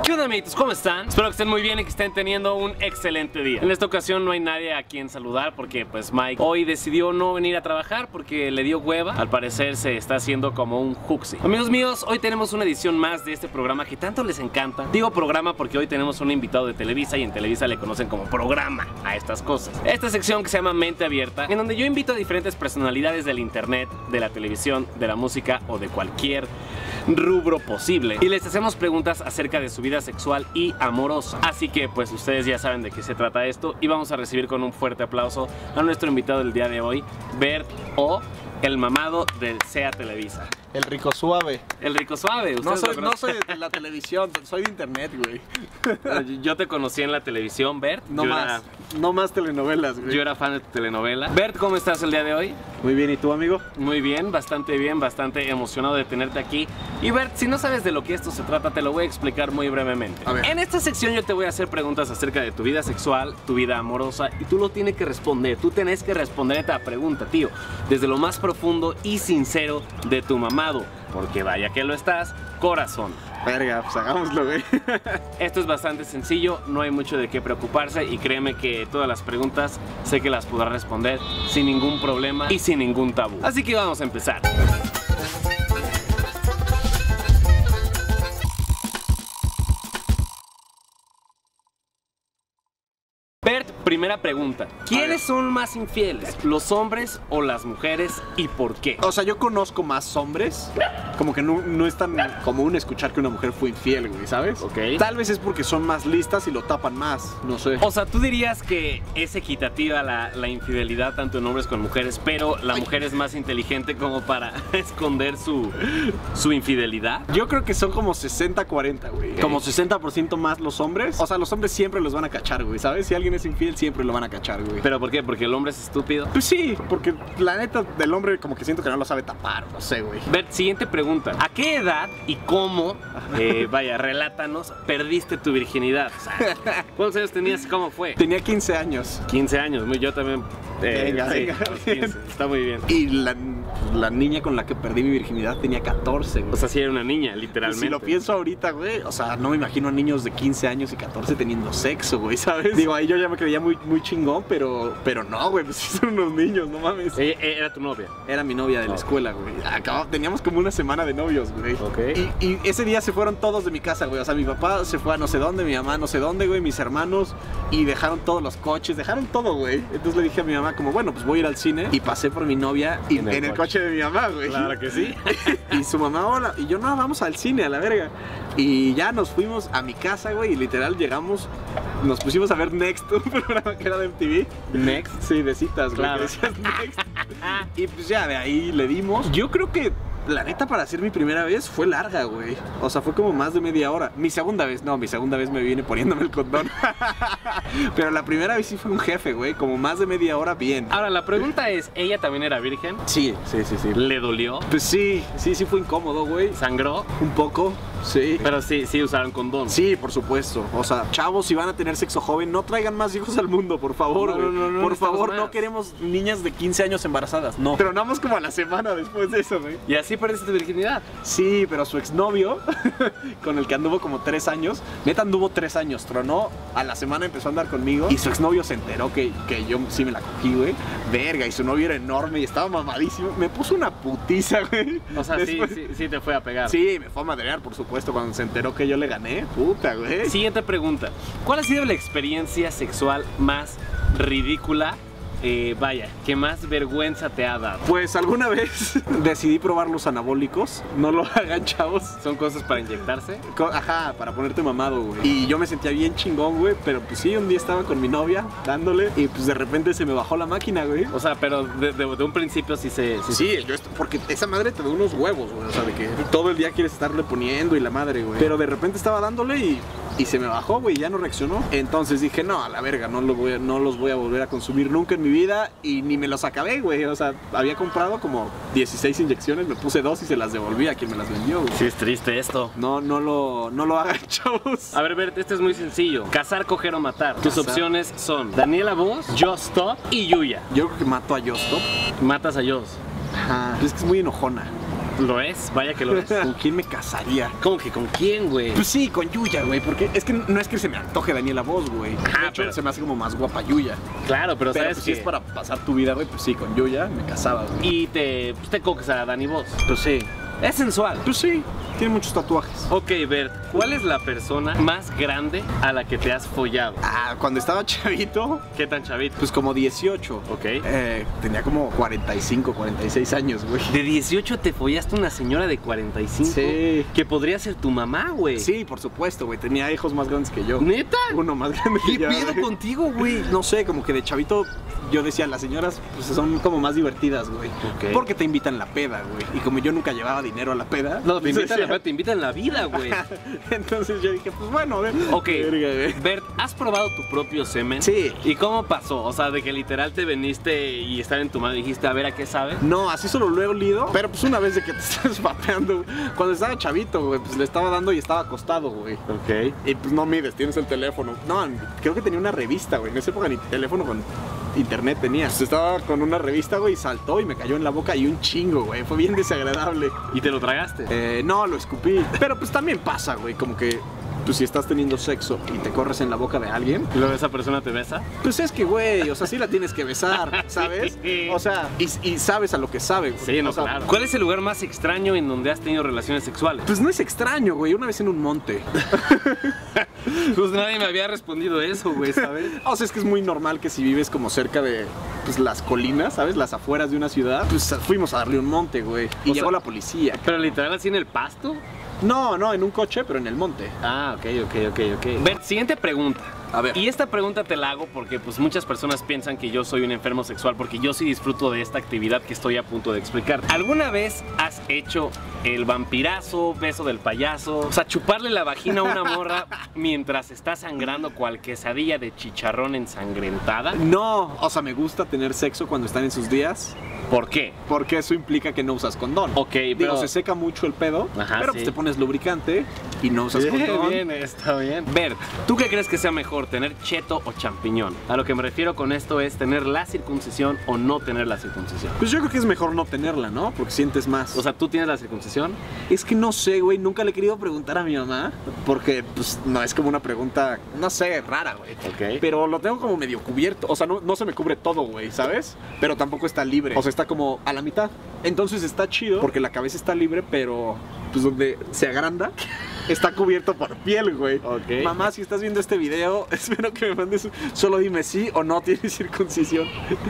¿Qué onda, amiguitos? ¿Cómo están? Espero que estén muy bien y que estén teniendo un excelente día. En esta ocasión no hay nadie a quien saludar porque pues Mike hoy decidió no venir a trabajar porque le dio hueva. Al parecer se está haciendo como un juxi. Amigos míos, hoy tenemos una edición más de este programa que tanto les encanta. Digo programa porque hoy tenemos un invitado de Televisa y en Televisa le conocen como programa a estas cosas. Esta sección que se llama Mente Abierta, en donde yo invito a diferentes personalidades del internet, de la televisión, de la música o de cualquier rubro posible y les hacemos preguntas acerca de su vida sexual y amorosa. Así que pues ustedes ya saben de qué se trata esto y vamos a recibir con un fuerte aplauso a nuestro invitado del día de hoy, Bert o el mamado del SEA Televisa. El rico suave. El rico suave. No soy de la televisión, soy de internet, güey. Yo te conocí en la televisión, Bert. No más telenovelas, güey. Yo era fan de tu telenovela. Bert, ¿cómo estás el día de hoy? Muy bien, ¿y tú, amigo? Muy bien, bastante emocionado de tenerte aquí. Y Bert, si no sabes de lo que esto se trata, te lo voy a explicar muy brevemente. A ver. En esta sección yo te voy a hacer preguntas acerca de tu vida sexual, tu vida amorosa, y tú lo tienes que responder. Tú tenés que responder esta pregunta, tío, desde lo más profundo y sincero de tu mamado. Porque vaya que lo estás, corazón. Verga, pues hagámoslo, güey. Esto es bastante sencillo, no hay mucho de qué preocuparse y créeme que todas las preguntas sé que las podrás responder sin ningún problema y sin ningún tabú. Así que vamos a empezar. Bert, primera pregunta. ¿Quiénes son más infieles? ¿Los hombres o las mujeres y por qué? O sea, yo conozco más hombres. Como que no es tan común escuchar que una mujer fue infiel, güey, ¿sabes? Ok. Tal vez es porque son más listas y lo tapan más, no sé. O sea, tú dirías que es equitativa la infidelidad tanto en hombres como en mujeres, pero la mujer es más inteligente como para esconder su infidelidad. Yo creo que son como 60-40, güey. Ok. Como 60% más los hombres. O sea, los hombres siempre los van a cachar, güey, ¿sabes? Si alguien es infiel, siempre lo van a cachar, güey. ¿Pero por qué? ¿Porque el hombre es estúpido? Pues sí, porque la neta del hombre como que siento que no lo sabe tapar, no sé, güey. Bert, siguiente pregunta. ¿A qué edad y cómo, vaya, relátanos, perdiste tu virginidad? O sea, ¿cuántos años tenías y cómo fue? Tenía 15 años. 15 años, yo también. Venga, sí, venga. a los 15, está muy bien. Y la niña con la que perdí mi virginidad tenía 14, güey. O sea, sí era una niña, Pues literalmente. si lo pienso ahorita, güey, o sea, no me imagino a niños de 15 años y 14 teniendo sexo, güey, ¿sabes? Digo, ahí yo ya me creía muy chingón, pero no, güey, pues sí son unos niños, no mames. Era tu novia. Era mi novia de la escuela, güey. Teníamos como una semana de novios, güey. Ok. Y ese día se fueron todos de mi casa, güey. O sea, mi papá se fue a no sé dónde, mi mamá no sé dónde, güey, mis hermanos. Y dejaron todos los coches, dejaron todo, güey. Entonces le dije a mi mamá como, bueno, pues voy a ir al cine. Y pasé por mi novia y en el coche de mi mamá, güey. Claro que sí. Y su mamá, hola. Y yo, no, vamos al cine, a la verga. Y ya nos fuimos a mi casa, güey. Y literal llegamos, nos pusimos a ver Next, un programa que era de MTV. Next. Sí, de citas, güey. Claro. Que decías Next. Y pues ya de ahí le dimos. Yo creo que la neta, para hacer mi primera vez fue larga, güey. O sea, fue como más de media hora. Mi segunda vez me vine poniéndome el condón. Pero la primera vez sí fue un jefe, güey. Como más de media hora, bien. Ahora, la pregunta es, ¿ella también era virgen? Sí. ¿Le dolió? Pues sí fue incómodo, güey. ¿Sangró? Un poco, sí. Pero sí usaron condón. Sí, por supuesto. O sea, chavos, si van a tener sexo joven, no traigan más hijos al mundo, por favor, güey. No, por favor, más. no queremos niñas de 15 años embarazadas, no. Pero nada más como a la semana después de eso, güey. Y así perdiste tu virginidad. Sí, pero su exnovio, con el que anduvo como 3 años, neta anduvo 3 años, tronó, a la semana empezó a andar conmigo y su exnovio se enteró que yo sí me la cogí, güey. Verga, y su novio era enorme y estaba mamadísimo. Me puso una putiza, güey. O sea, Después... sí te fue a pegar. Sí, me fue a madrear, por supuesto, cuando se enteró que yo le gané. Puta, güey. Siguiente pregunta. ¿Cuál ha sido la experiencia sexual más ridícula? Vaya, ¿qué más vergüenza te ha dado? Pues alguna vez decidí probar los anabólicos. No lo hagan, chavos. ¿Son cosas para inyectarse? Ajá, para ponerte mamado, güey. Y yo me sentía bien chingón, güey. Pero pues sí, un día estaba con mi novia dándole y pues de repente se me bajó la máquina, güey. O sea, pero de un principio sí se... Sí, porque esa madre te da unos huevos, güey. O sea, de que todo el día quieres estarle poniendo y la madre, güey. Pero de repente estaba dándole y se me bajó, güey, y ya no reaccionó. Entonces dije, no, a la verga, no los voy a volver a consumir nunca en mi vida. Y ni me los acabé, güey. O sea, había comprado como 16 inyecciones, me puse 2 y se las devolví a quien me las vendió, güey. Sí, es triste esto. No lo hagan, chavos. A ver, Bert, este es muy sencillo. Cazar, coger o matar. Tus Cazar. opciones son Daniela Voz, Just Stop y Yuya. Yo creo que mato a Justop. Matas a Joss. Ajá. Es que es muy enojona. Lo es, vaya que lo es. ¿Con quién me casaría? ¿Cómo que con quién, güey? Pues sí, con Yuya, güey, porque es que no es que se me antoje Daniela Voz, güey. De hecho, pero se me hace como más guapa Yuya. Claro, pero sabes pues, que... si es para pasar tu vida, güey, pues sí, con Yuya me casaba, güey. Y te coges a Dani Voz. Pues sí. Es sensual. Pues sí, tiene muchos tatuajes. Ok, Bert, ¿cuál es la persona más grande a la que te has follado? Cuando estaba chavito, ¿Qué tan chavito? pues como 18. Ok. Tenía como 45, 46 años, güey. De 18 te follaste una señora de 45. Sí. Que podría ser tu mamá, güey. Sí, por supuesto, güey. Tenía hijos más grandes que yo. ¿Neta? Uno más grande que ¿Qué yo. pedo güey. contigo, güey? No sé, como que de chavito yo decía, las señoras pues son como más divertidas, güey. Ok. Porque te invitan la peda, güey. Y como yo nunca llevaba dinero a la peda. No, te invitan, decía- te invitan la vida, güey. Entonces yo dije, pues bueno, a ver. Ok, Verga, güey. Bert, ¿has probado tu propio semen? Sí. ¿Y cómo pasó? O sea, de que literal te veniste y estar en tu mano y dijiste, a ver, ¿a qué sabe? No, así solo lo he olido. Pero pues una vez de que te estás vapeando, cuando estaba chavito, güey, pues le estaba dando y estaba acostado, güey. Ok. Y pues no mides, tienes el teléfono. No, creo que tenía una revista, güey. En esa época ni teléfono con internet tenía. Pues estaba con una revista, güey, y saltó y me cayó en la boca y un chingo, güey. Fue bien desagradable. ¿Y te lo tragaste? No, lo escupí. Pero pues también pasa, güey, como que pues si estás teniendo sexo y te corres en la boca de alguien, ¿Y luego esa persona te besa? pues es que, güey, o sea, sí la tienes que besar, ¿sabes? O sea, y sabes a lo que sabe, güey. Sí, no, O sea, claro. ¿Cuál es el lugar más extraño en donde has tenido relaciones sexuales? Pues no es extraño, güey. Una vez en un monte. Pues nadie me había respondido eso, güey, ¿sabes? O sea, es que es muy normal que si vives como cerca de pues, las colinas, ¿sabes? Las afueras de una ciudad, pues fuimos a darle un monte, güey. Y O llegó sea- la policía. Pero literal así en el pasto. No, en un coche, pero en el monte. Ah, ok. Bert, siguiente pregunta. A ver. Y esta pregunta te la hago porque pues muchas personas piensan que yo soy un enfermo sexual porque yo sí disfruto de esta actividad que estoy a punto de explicar. ¿Alguna vez has hecho el vampirazo, beso del payaso? O sea, chuparle la vagina a una morra mientras está sangrando cual quesadilla de chicharrón ensangrentada. No, o sea, me gusta tener sexo cuando están en sus días, ¿Por qué? porque eso implica que no usas condón. Ok, Digo, pero... se seca mucho el pedo, Ajá, pero sí. pues te pones lubricante y no usas condón. Bien, está bien. Bert, ¿tú qué crees que sea mejor, tener cheto o champiñón? A lo que me refiero con esto es tener la circuncisión o no tener la circuncisión. Pues yo creo que es mejor no tenerla, ¿no? Porque sientes más. O sea, ¿tú tienes la circuncisión? Es que no sé, güey, nunca le he querido preguntar a mi mamá, porque pues no es como una pregunta, no sé, rara, güey. Ok. Pero lo tengo como medio cubierto, o sea, no se me cubre todo, güey, ¿sabes? Pero tampoco está libre, o sea, está como a la mitad. Entonces está chido, porque la cabeza está libre, pero pues donde se agranda, está cubierto por piel, güey. Ok. Mamá, si estás viendo este video, espero que me mandes, solo dime sí o no tienes circuncisión.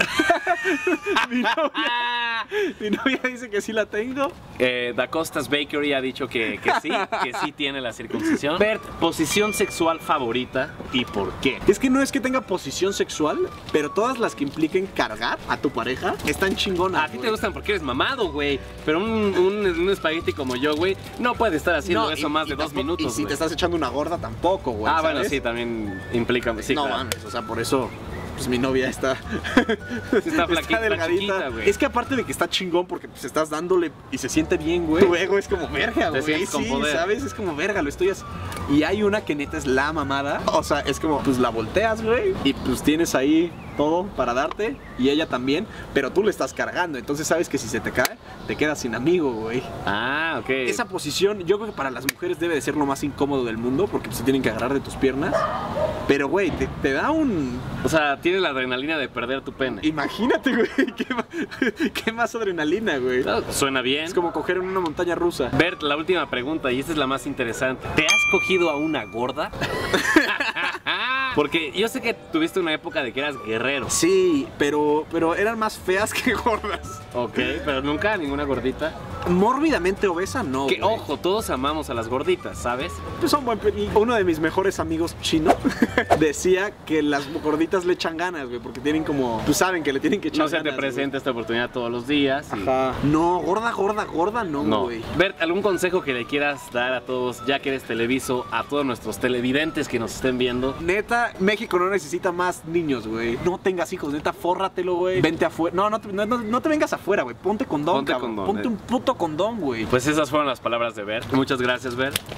Mi novia dice que sí la tengo. Da Costa's Bakery ha dicho que sí tiene la circuncisión. Bert, posición sexual favorita y por qué. Es que no es que tenga posición sexual, pero todas las que impliquen cargar a tu pareja están chingonas. A ti te güey. gustan porque eres mamado, güey. Pero un espagueti como yo, güey, no puede estar haciendo No, eso más de 2 tampoco- minutos. Y si güey. te estás echando una gorda, tampoco, güey. Ah, bueno, ¿sabes? sí, también implica. Sí, no claro. mames, o sea, por eso. Pues mi novia está. Está flaquita, delgadita. chiquita, güey. Es que aparte de que está chingón porque pues estás dándole y se siente bien, güey. Tu ego es como verga, Te güey. sientes con Sí, poder. ¿sabes? Es como verga, lo estoy haciendo. Y hay una que neta es la mamada. O sea, es como, pues la volteas, güey. Y pues tienes ahí todo para darte. Y ella también. Pero tú le estás cargando. Entonces sabes que si se te cae, te quedas sin amigo, güey. Ah, ok. Esa posición, yo creo que para las mujeres debe de ser lo más incómodo del mundo. Porque pues, se tienen que agarrar de tus piernas. Pero, güey, te da un. O sea, tienes la adrenalina de perder tu pene. Imagínate, güey. ¿Qué más adrenalina, güey? Suena bien. Es como coger en una montaña rusa. Bert, la última pregunta, y esta es la más interesante. ¿Te has cogido a una gorda? Porque yo sé que tuviste una época de que eras guerrero. Sí, pero eran más feas que gordas. Ok, pero nunca ninguna gordita. Mórbidamente obesa, no. Que güey. ojo, todos amamos a las gorditas, ¿sabes? Pues son y uno de mis mejores amigos chino decía que las gorditas le echan ganas, güey, porque tienen como, pues saben que le tienen que echar No se ganas. te presenta esta oportunidad todos los días. güey. y- Ajá. No, gorda, no, No. güey. Bert, ¿algún consejo que le quieras dar a todos, ya que eres televiso, a todos nuestros televidentes que nos estén viendo? Neta, México no necesita más niños, güey. No tengas hijos, neta, fórratelo, güey. Vente afuera. No te vengas afuera, güey. Ponte condón, Ponte cabrón. condón, Ponte un puto condón, güey. Pues esas fueron las palabras de Bert. Muchas gracias, Bert.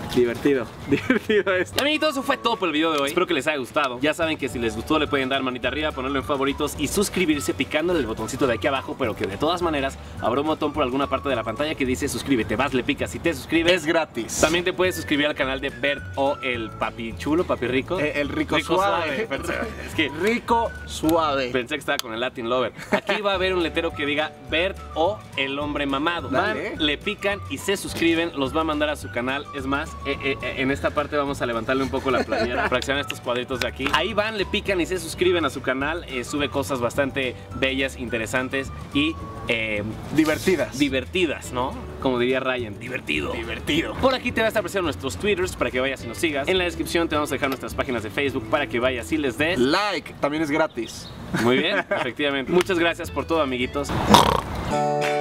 Divertido esto. Amiguitos, eso fue todo por el video de hoy. Espero que les haya gustado. Ya saben que si les gustó le pueden dar manita arriba, ponerlo en favoritos y suscribirse picándole el botoncito de aquí abajo, pero que de todas maneras habrá un botón por alguna parte de la pantalla que dice suscríbete. Vas, le picas y te suscribes. Es gratis. También te puedes suscribir al canal de Bert o el papi chulo, papi rico. El rico suave. Es que rico suave. pensé que estaba con el Latin Lover. Aquí va a haber un letrero que diga Bert o el hombre mamado. Dale. Van, le pican y se suscriben, los va a mandar a su canal. Es más, en esta parte vamos a levantarle un poco la playera, fraccionar estos cuadritos de aquí. Ahí van, le pican y se suscriben a su canal. Sube cosas bastante bellas, interesantes y divertidas, ¿no? Como diría Ryan, divertido. Por aquí te va a estar apareciendo nuestros Twitters para que vayas y nos sigas. En la descripción te vamos a dejar nuestras páginas de Facebook para que vayas y les des like. También es gratis. Muy bien, efectivamente. Muchas gracias por todo, amiguitos.